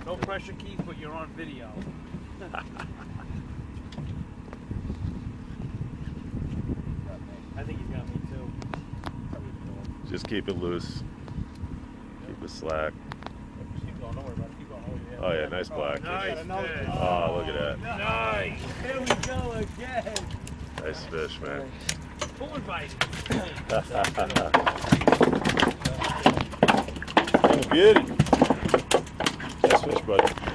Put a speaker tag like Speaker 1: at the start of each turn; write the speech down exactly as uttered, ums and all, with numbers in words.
Speaker 1: No pressure, Keith, but you're on video. I think he's got me too.
Speaker 2: Just keep it loose. Keep it slack.
Speaker 1: Just keep going, don't worry about it. Keep going. Oh,
Speaker 2: Oh yeah, nice black.
Speaker 1: Nice fish.
Speaker 2: Oh, look at that.
Speaker 1: Nice. Here we go again.
Speaker 2: Nice fish, man.
Speaker 1: Full invite.
Speaker 2: Oh, beauty. Nice fish, buddy.